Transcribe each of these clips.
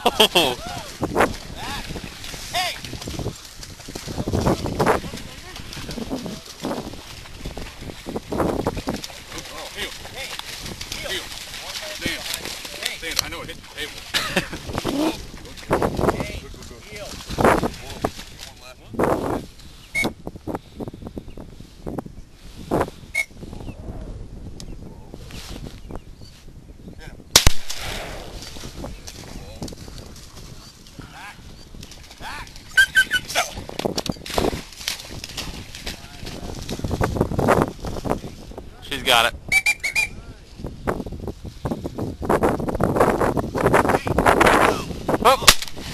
Oh! Hey! Oh, Teal. Hey! Teal. Stand. Hey! Stand. I know it hit the table. Hey! Teal! One left. Back! Back! She's got it. Oh!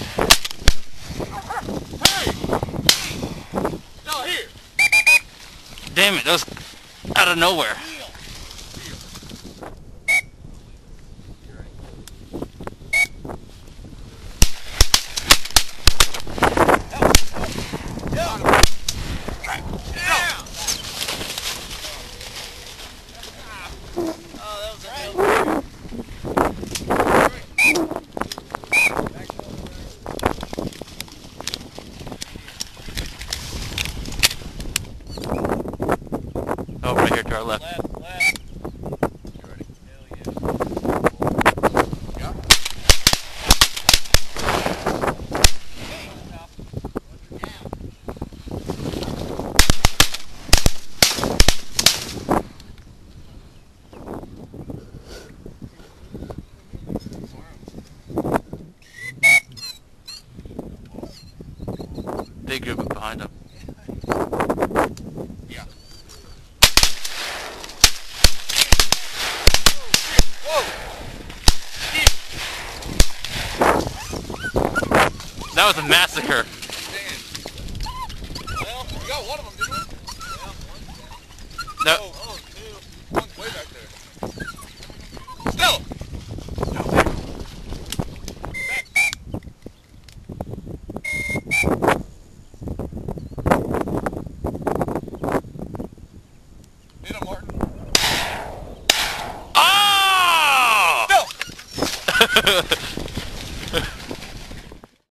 Hey! Y'all here! Damn it, that was out of nowhere. Oh, right here to our left. Left! You ready? Hell yeah. Yeah. Big group behind him. Yeah. That was a massacre. Stand. Well, we got one of them, didn't we? No. Oh, two. One's way back there. Still! No, back. Back. Hit him, Martin. Oh! No!